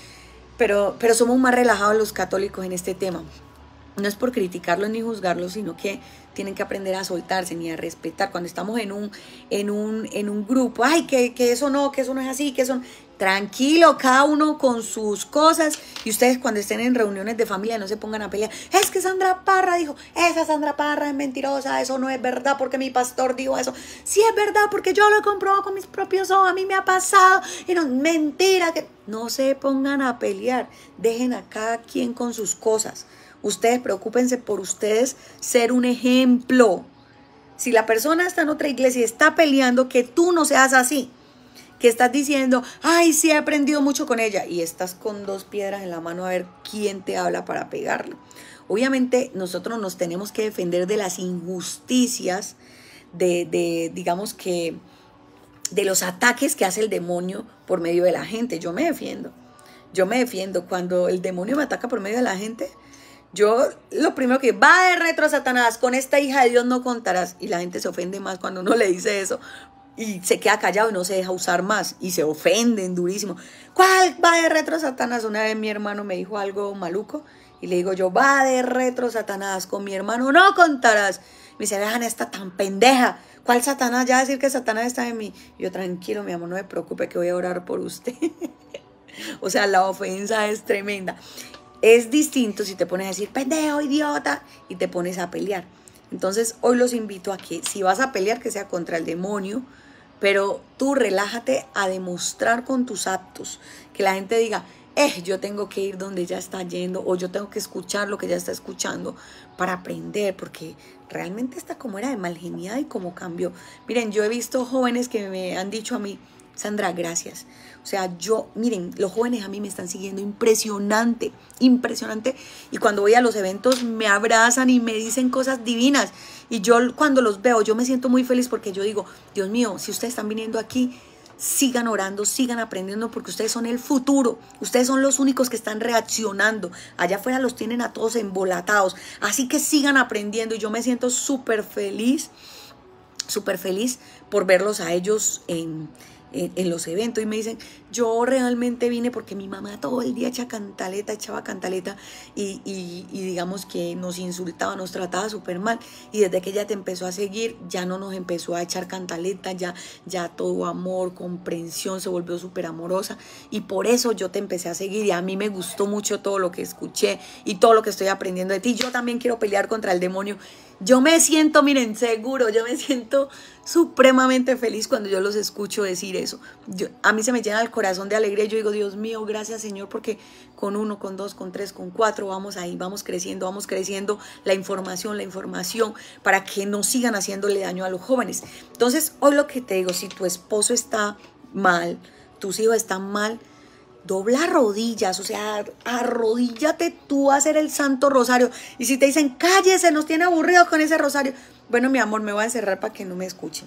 Pero, pero somos más relajados los católicos en este tema. No es por criticarlos ni juzgarlos, sino que tienen que aprender a soltarse ni a respetar. Cuando estamos en un, en un, en un grupo, ay, que, que eso no, que eso no es así, que eso no. Tranquilo, cada uno con sus cosas. Y ustedes cuando estén en reuniones de familia no se pongan a pelear. Es que Sandra Parra dijo, esa Sandra Parra es mentirosa, eso no es verdad porque mi pastor dijo eso. Sí es verdad porque yo lo he comprobado con mis propios ojos, a mí me ha pasado. Y no, mentira. Que no se pongan a pelear, dejen a cada quien con sus cosas. Ustedes preocúpense por ustedes ser un ejemplo. Si la persona está en otra iglesia y está peleando, que tú no seas así. Que estás diciendo, ay, sí he aprendido mucho con ella. Y estás con dos piedras en la mano a ver quién te habla para pegarle. Obviamente nosotros nos tenemos que defender de las injusticias, de, de digamos que, de los ataques que hace el demonio por medio de la gente. Yo me defiendo. Yo me defiendo. Cuando el demonio me ataca por medio de la gente, yo lo primero que va de retro Satanás, con esta hija de Dios no contarás. Y la gente se ofende más cuando uno le dice eso. Y se queda callado y no se deja usar más. Y se ofenden durísimo. ¿Cuál va de retro Satanás? Una vez mi hermano me dijo algo maluco. Y le digo yo, va de retro Satanás. Con mi hermano no contarás. Me dice, dejan esta tan pendeja. ¿Cuál Satanás? Ya decir que Satanás está en mí. Y yo, tranquilo, mi amor, no me preocupe que voy a orar por usted. O sea, la ofensa es tremenda. Es distinto si te pones a decir, pendejo, idiota. Y te pones a pelear. Entonces, hoy los invito a que si vas a pelear, que sea contra el demonio. Pero tú relájate a demostrar con tus actos. Que la gente diga, eh, yo tengo que ir donde ella está yendo. O yo tengo que escuchar lo que ella está escuchando para aprender. Porque realmente está como era de malgeniada y como cambió. Miren, yo he visto jóvenes que me han dicho a mí, Sandra, gracias. O sea, yo, miren, los jóvenes a mí me están siguiendo impresionante, impresionante. Y cuando voy a los eventos me abrazan y me dicen cosas divinas. Y yo cuando los veo, yo me siento muy feliz porque yo digo, Dios mío, si ustedes están viniendo aquí, sigan orando, sigan aprendiendo porque ustedes son el futuro. Ustedes son los únicos que están reaccionando. Allá afuera los tienen a todos embolatados. Así que sigan aprendiendo y yo me siento súper feliz, súper feliz por verlos a ellos en... En, en los eventos y me dicen, yo realmente vine porque mi mamá todo el día echaba cantaleta, echaba cantaleta y, y, y digamos que nos insultaba, nos trataba súper mal y desde que ella te empezó a seguir ya no nos empezó a echar cantaleta, ya, ya todo amor, comprensión, se volvió súper amorosa y por eso yo te empecé a seguir y a mí me gustó mucho todo lo que escuché y todo lo que estoy aprendiendo de ti. Yo también quiero pelear contra el demonio. Yo me siento, miren, seguro, yo me siento supremamente feliz cuando yo los escucho decir eso. Yo, a mí se me llena el corazón de alegría. Yo digo, Dios mío, gracias Señor, porque con uno, con dos, con tres, con cuatro, vamos ahí, vamos creciendo, vamos creciendo la información, la información, para que no sigan haciéndole daño a los jóvenes. Entonces, hoy lo que te digo, si tu esposo está mal, tus hijos están mal, dobla rodillas, o sea, arrodíllate tú a hacer el Santo Rosario. Y si te dicen, cállese, nos tiene aburridos con ese rosario. Bueno, mi amor, me voy a encerrar para que no me escuchen.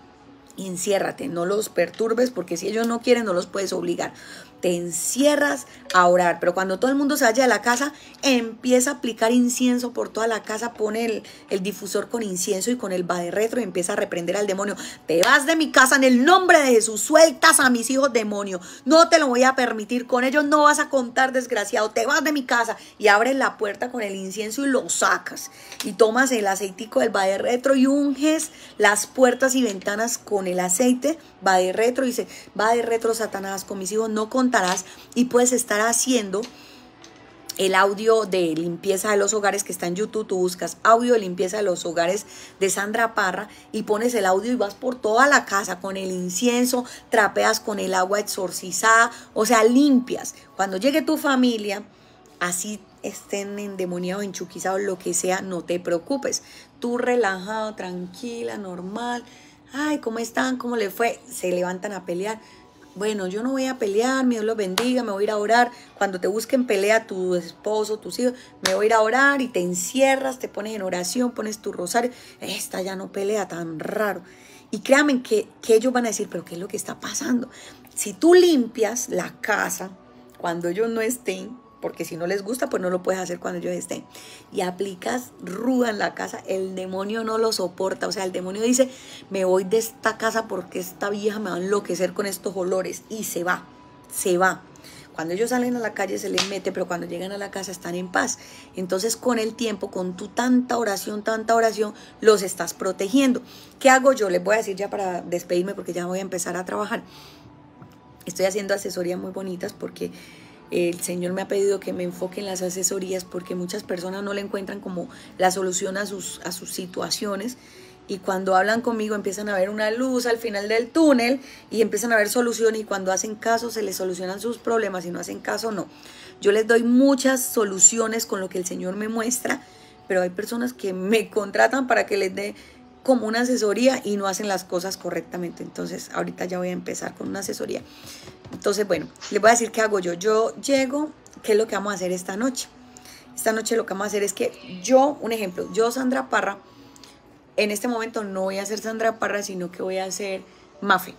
Enciérrate, no los perturbes, porque si ellos no quieren, no los puedes obligar. Te encierras a orar, pero cuando todo el mundo se vaya de la casa, empieza a aplicar incienso por toda la casa, pone el, el difusor con incienso y con el va de retro y empieza a reprender al demonio. Te vas de mi casa en el nombre de Jesús, sueltas a mis hijos demonio, no te lo voy a permitir, con ellos no vas a contar, desgraciado, te vas de mi casa y abres la puerta con el incienso y lo sacas y tomas el aceitico del va de retro y unges las puertas y ventanas con el aceite va de retro y dice, va de retro Satanás, con mis hijos no contarás encantarás y puedes estar haciendo el audio de limpieza de los hogares que está en YouTube. Tú buscas audio de limpieza de los hogares de Sandra Parra y pones el audio y vas por toda la casa con el incienso, trapeas con el agua exorcizada, o sea, limpias. Cuando llegue tu familia, así estén endemoniados, enchuquizados, lo que sea, no te preocupes. Tú relajado, tranquila, normal. Ay, ¿cómo están? ¿Cómo le fue? Se levantan a pelear. Bueno, yo no voy a pelear, mi Dios los bendiga, me voy a ir a orar. Cuando te busquen pelea tu esposo, tus hijos, me voy a ir a orar y te encierras, te pones en oración, pones tu rosario. Esta ya no pelea, tan raro. Y créanme que, que ellos van a decir, pero ¿qué es lo que está pasando? Si tú limpias la casa cuando ellos no estén, porque si no les gusta, pues no lo puedes hacer cuando ellos estén, y aplicas ruda en la casa, el demonio no lo soporta. O sea, el demonio dice, me voy de esta casa porque esta vieja me va a enloquecer con estos olores, y se va, se va. Cuando ellos salen a la calle se les mete, pero cuando llegan a la casa están en paz. Entonces, con el tiempo, con tu tanta oración, tanta oración, los estás protegiendo. ¿Qué hago yo? Les voy a decir ya para despedirme, porque ya voy a empezar a trabajar. Estoy haciendo asesorías muy bonitas porque el Señor me ha pedido que me enfoque en las asesorías, porque muchas personas no le encuentran como la solución a sus, a sus situaciones, y cuando hablan conmigo empiezan a ver una luz al final del túnel y empiezan a ver soluciones, y cuando hacen caso se les solucionan sus problemas, y no hacen caso no. Yo les doy muchas soluciones con lo que el Señor me muestra, pero hay personas que me contratan para que les dé como una asesoría y no hacen las cosas correctamente. Entonces ahorita ya voy a empezar con una asesoría. Entonces, bueno, les voy a decir qué hago yo. Yo llego, ¿qué es lo que vamos a hacer esta noche? Esta noche lo que vamos a hacer es que yo, un ejemplo, yo Sandra Parra, en este momento no voy a ser Sandra Parra, sino que voy a ser Mafe,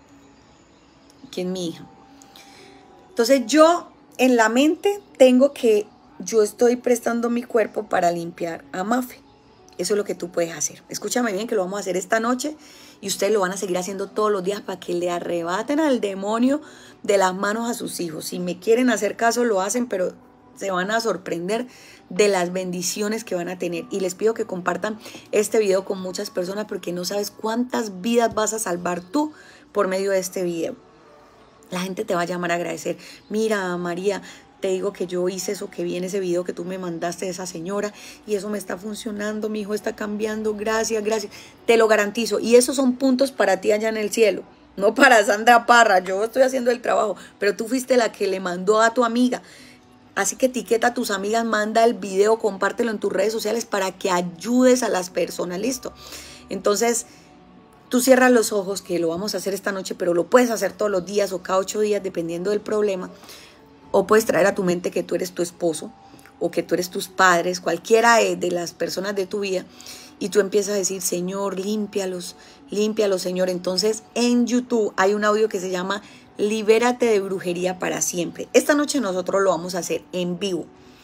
que es mi hija. Entonces yo en la mente tengo que yo estoy prestando mi cuerpo para limpiar a Mafe. Eso es lo que tú puedes hacer. Escúchame bien, que lo vamos a hacer esta noche y ustedes lo van a seguir haciendo todos los días para que le arrebaten al demonio de las manos a sus hijos. Si me quieren hacer caso, lo hacen, pero se van a sorprender de las bendiciones que van a tener. Y les pido que compartan este video con muchas personas, porque no sabes cuántas vidas vas a salvar tú por medio de este video. La gente te va a llamar a agradecer. Mira, María, te digo que yo hice eso que vi en ese video que tú me mandaste de esa señora, y eso me está funcionando, mi hijo está cambiando, gracias, gracias. Te lo garantizo. Y esos son puntos para ti allá en el cielo, no para Sandra Parra. Yo estoy haciendo el trabajo, pero tú fuiste la que le mandó a tu amiga. Así que etiqueta a tus amigas, manda el video, compártelo en tus redes sociales para que ayudes a las personas, ¿listo? Entonces, tú cierras los ojos, que lo vamos a hacer esta noche, pero lo puedes hacer todos los días o cada ocho días, dependiendo del problema. O puedes traer a tu mente que tú eres tu esposo o que tú eres tus padres, cualquiera de las personas de tu vida, y tú empiezas a decir, Señor, límpialos, límpialos, Señor. Entonces, en YouTube hay un audio que se llama Libérate de brujería para siempre. Esta noche nosotros lo vamos a hacer en vivo,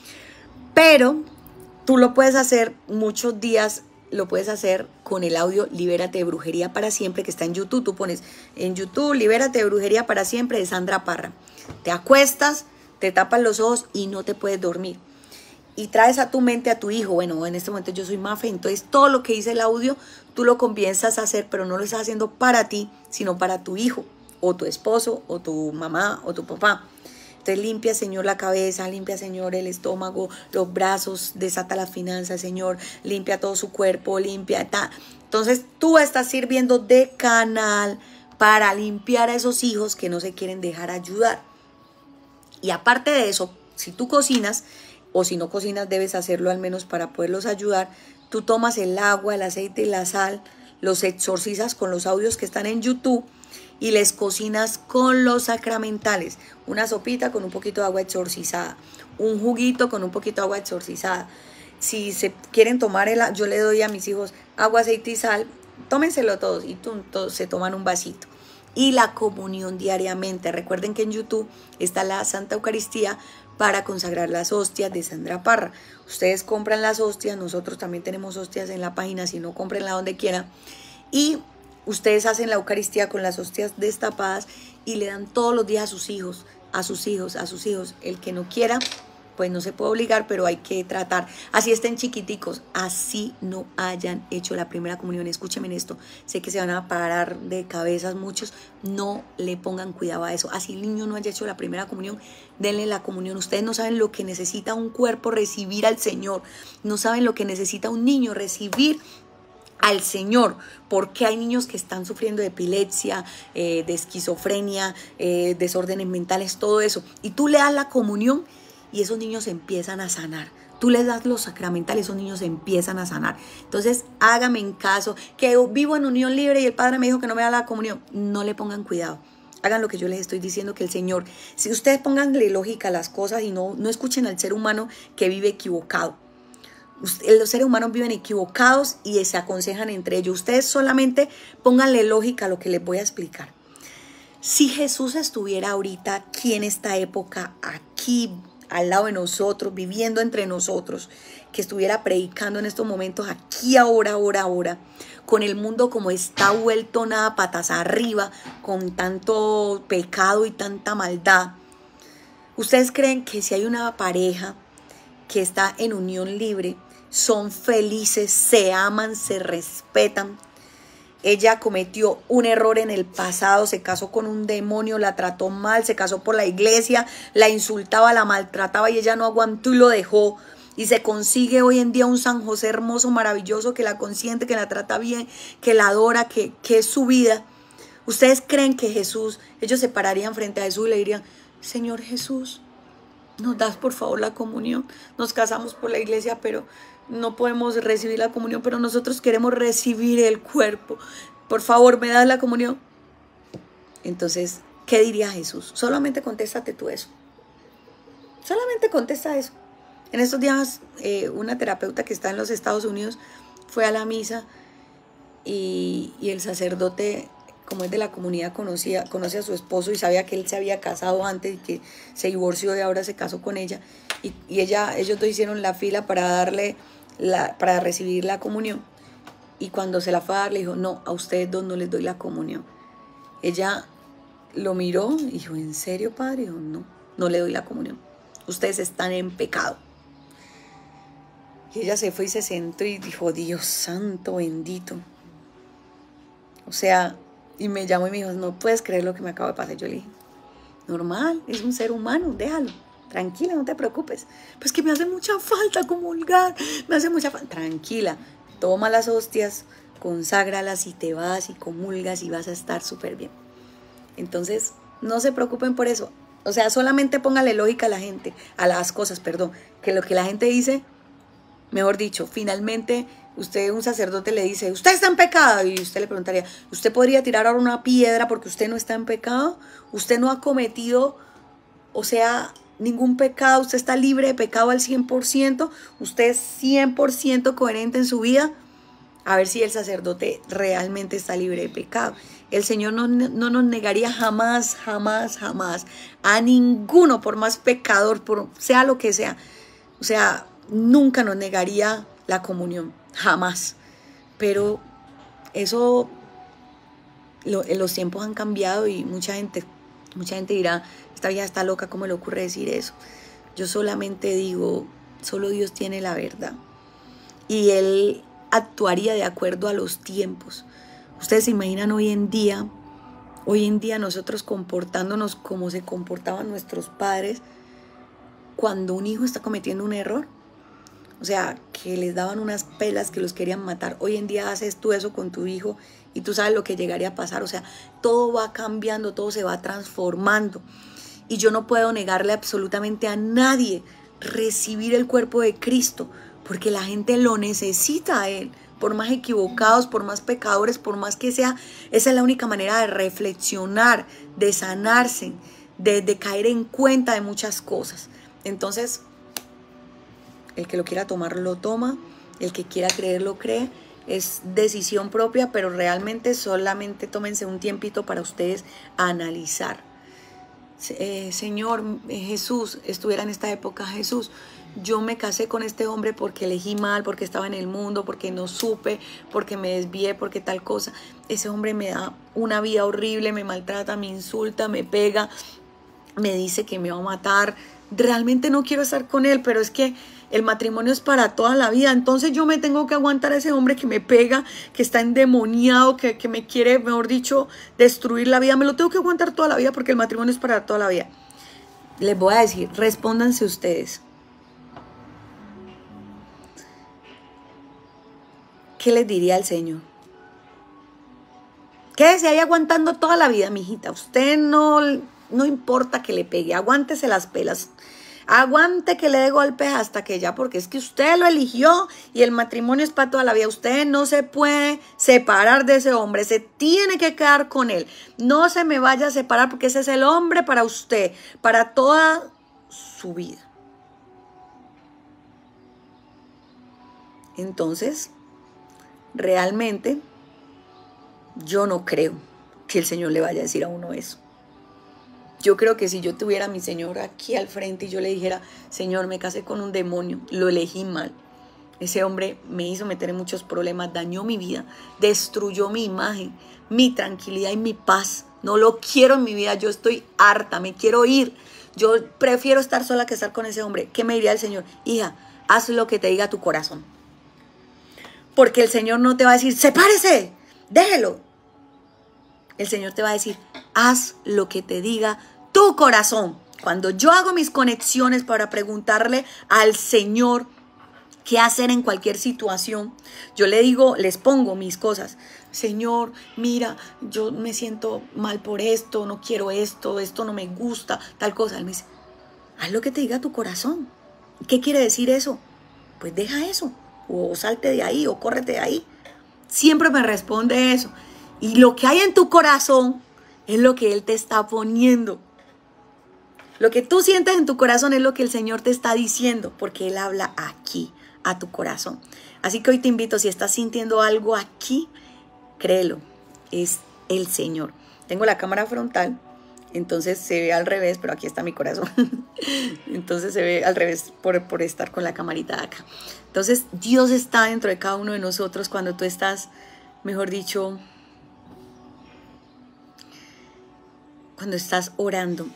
pero tú lo puedes hacer muchos días, lo puedes hacer con el audio Libérate de brujería para siempre, que está en YouTube. Tú pones en YouTube Libérate de brujería para siempre de Sandra Parra. Te acuestas, te tapas los ojos y no te puedes dormir. Y traes a tu mente a tu hijo. Bueno, en este momento yo soy Mafe, entonces todo lo que dice el audio, tú lo comienzas a hacer, pero no lo estás haciendo para ti, sino para tu hijo, o tu esposo, o tu mamá, o tu papá. Entonces limpia, Señor, la cabeza, limpia, Señor, el estómago, los brazos, desata las finanzas, Señor, limpia todo su cuerpo, limpia, ta. Entonces tú estás sirviendo de canal para limpiar a esos hijos que no se quieren dejar ayudar. Y aparte de eso, si tú cocinas, o si no cocinas, debes hacerlo al menos para poderlos ayudar. Tú tomas el agua, el aceite y la sal, los exorcizas con los audios que están en YouTube y les cocinas con los sacramentales. Una sopita con un poquito de agua exorcizada, un juguito con un poquito de agua exorcizada. Si se quieren tomar, el, yo le doy a mis hijos agua, aceite y sal, tómenselo todos y tú, todos se toman un vasito. Y la comunión diariamente. Recuerden que en YouTube está la Santa Eucaristía para consagrar las hostias de Sandra Parra. Ustedes compran las hostias, nosotros también tenemos hostias en la página, si no, cómprenla donde quieran. Y ustedes hacen la Eucaristía con las hostias destapadas y le dan todos los días a sus hijos, a sus hijos, a sus hijos. El que no quiera, pues no se puede obligar, pero hay que tratar. Así estén chiquiticos, así no hayan hecho la primera comunión. Escúchenme en esto, sé que se van a parar de cabezas muchos, no le pongan cuidado a eso. Así el niño no haya hecho la primera comunión, denle la comunión. Ustedes no saben lo que necesita un cuerpo recibir al Señor, no saben lo que necesita un niño recibir al Señor, porque hay niños que están sufriendo de epilepsia, eh, de esquizofrenia, eh, desórdenes mentales, todo eso, y tú le das la comunión y esos niños empiezan a sanar. Tú les das los sacramentales, esos niños empiezan a sanar. Entonces, hágame en caso, que vivo en unión libre y el padre me dijo que no me da la comunión. No le pongan cuidado. Hagan lo que yo les estoy diciendo, que el Señor, si ustedes pónganle lógica a las cosas y no, no escuchen al ser humano que vive equivocado. Los seres humanos viven equivocados y se aconsejan entre ellos. Ustedes solamente pónganle lógica a lo que les voy a explicar. Si Jesús estuviera ahorita aquí en esta época, aquí al lado de nosotros, viviendo entre nosotros, que estuviera predicando en estos momentos, aquí, ahora, ahora, ahora, con el mundo como está vuelto nada patas arriba, con tanto pecado y tanta maldad, ¿ustedes creen que si hay una pareja que está en unión libre, son felices, se aman, se respetan? Ella cometió un error en el pasado, se casó con un demonio, la trató mal, se casó por la iglesia, la insultaba, la maltrataba y ella no aguantó y lo dejó. Y se consigue hoy en día un San José hermoso, maravilloso, que la consiente, que la trata bien, que la adora, que, que es su vida. ¿Ustedes creen que Jesús, ellos se pararían frente a Jesús y le dirían: Señor Jesús, nos das por favor la comunión? Nos casamos por la iglesia, pero no podemos recibir la comunión, pero nosotros queremos recibir el cuerpo. Por favor, ¿me das la comunión? Entonces, ¿qué diría Jesús? Solamente contéstate tú eso. Solamente contesta eso. En estos días, eh, una terapeuta que está en los Estados Unidos fue a la misa y, y el sacerdote, como es de la comunidad, conocía, conoce a su esposo y sabía que él se había casado antes y que se divorció y ahora se casó con ella. Y, y ella, ellos dos hicieron la fila para darle la, para recibir la comunión. Y cuando se la fue a dar, le dijo: no, a ustedes dos no les doy la comunión. Ella lo miró y dijo: ¿en serio, padre? Dijo: no, no le doy la comunión. Ustedes están en pecado. Y ella se fue y se sentó y dijo: Dios santo, bendito. O sea, y me llamó y me dijo: no puedes creer lo que me acaba de pasar. Yo le dije: normal, es un ser humano, déjalo, tranquila, no te preocupes. Pues que me hace mucha falta comulgar, me hace mucha falta. Tranquila, toma las hostias, conságralas y te vas y comulgas y vas a estar súper bien. Entonces, no se preocupen por eso. O sea, solamente póngale lógica a la gente, a las cosas, perdón, que lo que la gente dice, mejor dicho, finalmente usted, un sacerdote le dice: usted está en pecado, y usted le preguntaría: ¿usted podría tirar ahora una piedra porque usted no está en pecado? Usted no ha cometido, o sea, ningún pecado, usted está libre de pecado al cien por ciento, usted es cien por ciento coherente en su vida. A ver si el sacerdote realmente está libre de pecado. El Señor no, no nos negaría jamás, jamás, jamás a ninguno, por más pecador, por sea lo que sea. O sea, nunca nos negaría la comunión, jamás. Pero eso, lo, los tiempos han cambiado y mucha gente, mucha gente dirá: esta vieja está loca, ¿cómo le ocurre decir eso? Yo solamente digo, solo Dios tiene la verdad. Y Él actuaría de acuerdo a los tiempos. Ustedes se imaginan hoy en día, hoy en día nosotros comportándonos como se comportaban nuestros padres cuando un hijo está cometiendo un error. O sea, que les daban unas pelas, que los querían matar. Hoy en día haces tú eso con tu hijo y tú sabes lo que llegaría a pasar. O sea, todo va cambiando, todo se va transformando. Y yo no puedo negarle absolutamente a nadie recibir el cuerpo de Cristo, porque la gente lo necesita a Él. Por más equivocados, por más pecadores, por más que sea, esa es la única manera de reflexionar, de sanarse, de, de caer en cuenta de muchas cosas. Entonces, el que lo quiera tomar, lo toma. El que quiera creer, lo cree. Es decisión propia, pero realmente solamente tómense un tiempito para ustedes analizar. Eh, Señor Jesús, estuviera en esta época Jesús, yo me casé con este hombre porque elegí mal, porque estaba en el mundo, porque no supe, porque me desvié, porque tal cosa. Ese hombre me da una vida horrible, me maltrata, me insulta, me pega, me dice que me va a matar, realmente no quiero estar con él, pero es que el matrimonio es para toda la vida, entonces yo me tengo que aguantar a ese hombre que me pega, que está endemoniado, que, que me quiere, mejor dicho, destruir la vida, me lo tengo que aguantar toda la vida porque el matrimonio es para toda la vida. Les voy a decir, respóndanse ustedes. ¿Qué les diría el Señor? Quédese ahí aguantando toda la vida, mijita. Usted no, no importa que le pegue, aguántese las pelas. Aguante que le dé golpes hasta que ya, porque es que usted lo eligió y el matrimonio es para toda la vida. Usted no se puede separar de ese hombre, se tiene que quedar con él. No se me vaya a separar porque ese es el hombre para usted, para toda su vida. Entonces, realmente, yo no creo que el Señor le vaya a decir a uno eso. Yo creo que si yo tuviera a mi Señor aquí al frente y yo le dijera, Señor, me casé con un demonio, lo elegí mal. Ese hombre me hizo meter en muchos problemas, dañó mi vida, destruyó mi imagen, mi tranquilidad y mi paz. No lo quiero en mi vida, yo estoy harta, me quiero ir. Yo prefiero estar sola que estar con ese hombre. ¿Qué me diría el Señor? Hija, haz lo que te diga tu corazón. Porque el Señor no te va a decir, sepárese, déjelo. El Señor te va a decir, haz lo que te diga tu corazón. Cuando yo hago mis conexiones para preguntarle al Señor qué hacer en cualquier situación, yo le digo, les pongo mis cosas. Señor, mira, yo me siento mal por esto, no quiero esto, esto no me gusta, tal cosa. Él me dice, haz lo que te diga tu corazón. ¿Qué quiere decir eso? Pues deja eso, o salte de ahí, o córrete de ahí. Siempre me responde eso. Y lo que hay en tu corazón es lo que Él te está poniendo. Lo que tú sientes en tu corazón es lo que el Señor te está diciendo, porque Él habla aquí, a tu corazón. Así que hoy te invito, si estás sintiendo algo aquí, créelo, es el Señor. Tengo la cámara frontal, entonces se ve al revés, pero aquí está mi corazón. Entonces se ve al revés por, por estar con la camarita de acá. Entonces Dios está dentro de cada uno de nosotros cuando tú estás, mejor dicho, cuando estás orando.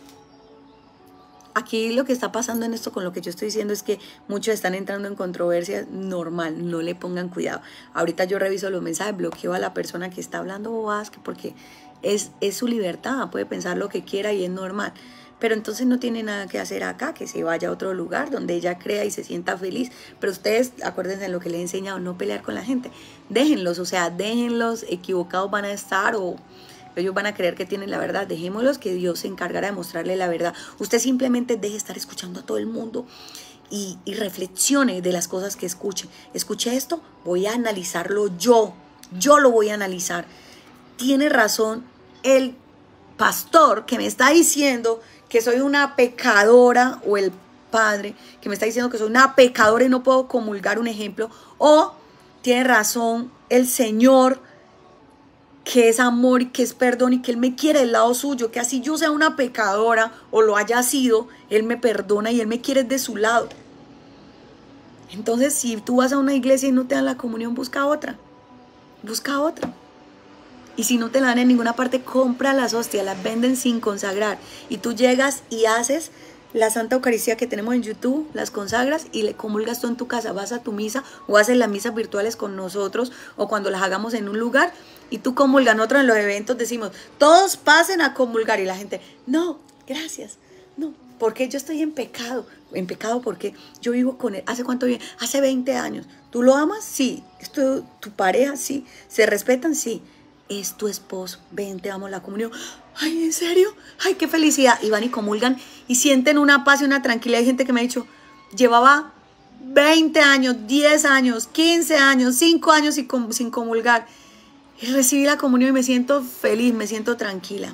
Aquí lo que está pasando en esto con lo que yo estoy diciendo es que muchos están entrando en controversia normal, no le pongan cuidado. Ahorita yo reviso los mensajes, bloqueo a la persona que está hablando bobadas, porque es, es su libertad, puede pensar lo que quiera y es normal. Pero entonces no tiene nada que hacer acá, que se vaya a otro lugar donde ella crea y se sienta feliz. Pero ustedes, acuérdense en lo que les he enseñado, no pelear con la gente. Déjenlos, o sea, déjenlos, equivocados van a estar o ellos van a creer que tienen la verdad. Dejémoslos que Dios se encargará de mostrarle la verdad. Usted simplemente deje de estar escuchando a todo el mundo y, y reflexione de las cosas que escuche. Escuche esto, voy a analizarlo yo. Yo lo voy a analizar. Tiene razón el pastor que me está diciendo que soy una pecadora, o el padre que me está diciendo que soy una pecadora y no puedo comulgar, un ejemplo. O tiene razón el Señor, que es amor y que es perdón y que Él me quiere del lado suyo, que así yo sea una pecadora o lo haya sido, Él me perdona y Él me quiere de su lado. Entonces, si tú vas a una iglesia y no te dan la comunión, busca otra, busca otra. Y si no te la dan en ninguna parte, compra las hostias, las venden sin consagrar. Y tú llegas y haces la Santa Eucaristía que tenemos en YouTube, las consagras y le comulgas tú en tu casa. Vas a tu misa o haces las misas virtuales con nosotros o cuando las hagamos en un lugar y tú comulgas. Nosotros en los eventos decimos, todos pasen a comulgar y la gente, no, gracias, no, porque yo estoy en pecado. En pecado porque yo vivo con él. ¿Hace cuánto vive? Hace veinte años. ¿Tú lo amas? Sí. ¿Esto, tu pareja? Sí. ¿Se respetan? Sí. Es tu esposo, ven, te damos la comunión. Ay, ¿en serio? Ay, qué felicidad. Y van y comulgan y sienten una paz y una tranquilidad. Hay gente que me ha dicho, llevaba veinte años, diez años, quince años, cinco años sin comulgar. Y recibí la comunión y me siento feliz, me siento tranquila.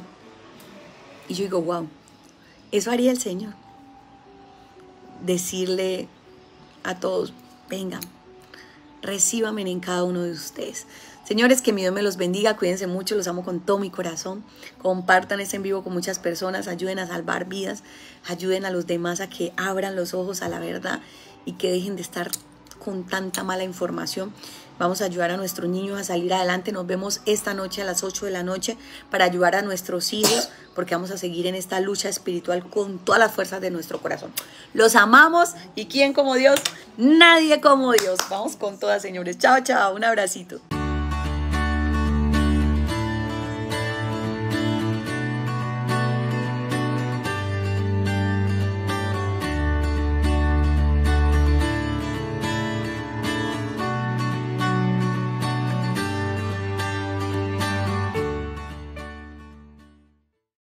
Y yo digo, wow, eso haría el Señor. Decirle a todos, vengan, recíbanme en cada uno de ustedes. Señores, que mi Dios me los bendiga, cuídense mucho, los amo con todo mi corazón. Compartan este en vivo con muchas personas, ayuden a salvar vidas, ayuden a los demás a que abran los ojos a la verdad y que dejen de estar con tanta mala información. Vamos a ayudar a nuestros niños a salir adelante. Nos vemos esta noche a las ocho de la noche para ayudar a nuestros hijos, porque vamos a seguir en esta lucha espiritual con todas las fuerzas de nuestro corazón. Los amamos, y ¿quién como Dios? Nadie como Dios. Vamos con todas, señores. Chao, chao. Un abracito.